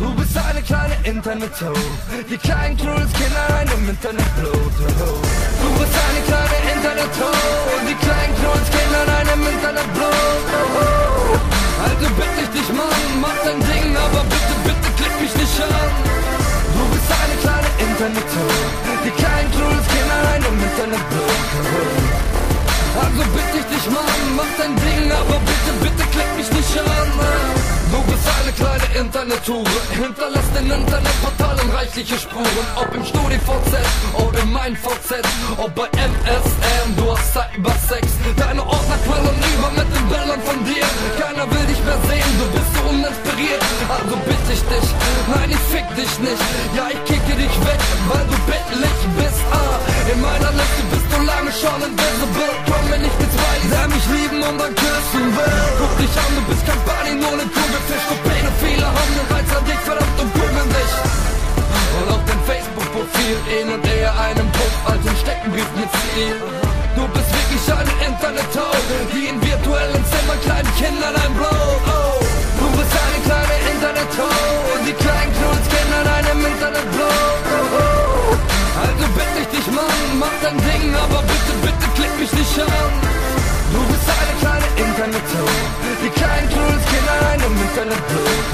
Du bist eine kleine Internet-Ho, die kleinen coolen Kinder rein im Internet Blut. Du bist eine kleine Internet-Ho, die kleinen coolen Kinder rein im Internet Blut. Also bitte ich dich, Mann, mach dein Ding, aber bitte, bitte klick mich nicht an. Du bist eine kleine Internet-Ho, die kleinen coolen Kinder rein im Internet Blut. Also bitte ich dich, Mann, mach dein Ding, aber bitte, bitte klick mich nicht an. Du bist eine kleine Internet-Hure, hinterlässt in Internetportalen reichliche Spuren. Ob im StudiVZ oder in mein VZ, ob bei MSN, du hast Cybersex. Deine Ordner quellen über mit den Bildern von dir. Keiner will dich mehr sehen, du bist so uninspiriert. Also bitte ich dich, nein ich fick dich nicht. Ja ich kicke dich weg, weil du bittlich bist. In meiner Liste bist du lange schon invisible. Komm mir nicht mit zwei, der mich lieben und dann küssen will. Guck dich an, du bist kein Bunny, nur ne Kugelfisch. Du Pädophile haben den Reiz an dich, verdammt und googeln dich. Und auf dem Facebook-Profil ähnelt eher einem Puff als ein Steckenbrief mit Ziel. Du bist wirklich eine Internet-Ho, die in virtuellen Zimmern kleinen Kindern einblaut. Oh, du bist eine kleine Internet-Ho, die kleinen Knuddelskinder in einem Internet blaut. Oh, also bitte ich dich, Mann, mach dein Ding, aber bitte, bitte klick mich nicht an. Du bist eine kleine Internet-Ho, die kleinen Knuddelskinder in einem Internet blaut.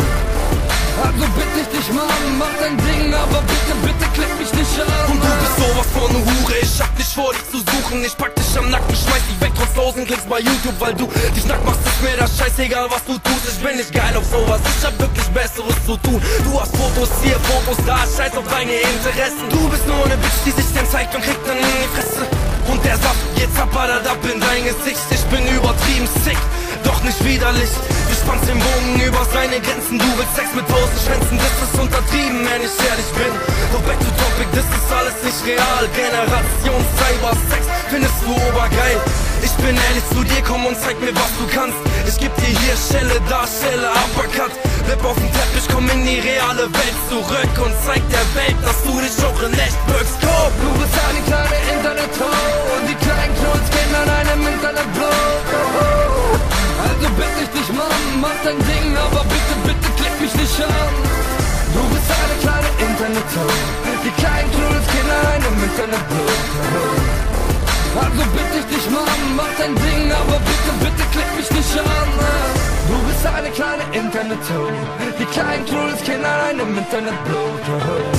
Also bitte ich dich, Mann, mach dein Ding, aber bitte, bitte klick mich nicht an. Und du bist sowas von ne Hure, ich hab nicht vor, dich zu suchen. Ich pack dich am Nacken, schmeiß dich weg, trotz 1000 Klicks bei YouTube. Weil du dich nackt machst, ist mir das scheißegal, was du tust. Ich bin nicht geil auf sowas, ich hab wirklich Besseres zu tun. Du hast Fotos hier, Fotos da, scheiß auf deine Interessen. Du bist nur ne Bitch, die sich dann zeigt und kriegt dann in die Fresse. Und der Saft geht zappert ab in dein Gesicht. Ich bin übertrieben sick, doch nicht widerlich. Du spannst den Bogen über seine Grenzen. Du willst Sex mit 1000 Schwänzen, das ist untertrieben, wenn ich ehrlich bin. Doch back to topic, das ist alles nicht real. Generation Cybersex, findest du obergeil. Ich bin ehrlich zu dir, komm und zeig mir, was du kannst. Ich geb dir hier Schelle, da Schelle, Uppercut. Bleib auf dem Teppich, komm in die reale Welt zurück und zeig der Welt, dass du dich auch in echt bückst. Komm! Du bist eine kleine Internet-Ho, die kleinen Knuddelskinder in einem Internet blaut. Also bitte ich dich, Mann, mach dein Ding, aber bitte, bitte klick mich nicht an. Du bist eine kleine Internet-Ho, die kleinen Knuddelskinder in einem Internet blaut. Also bitte ich dich, Mann, mach dein Ding, aber bitte, bitte klick mich nicht an. Du bist eine kleine Internet-Ho, die kleinen Knuddelskinder in einem Internet blaut.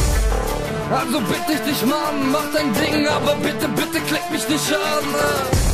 Also bitte ich dich, Mann, mach dein Ding, aber bitte, bitte klick mich nicht an.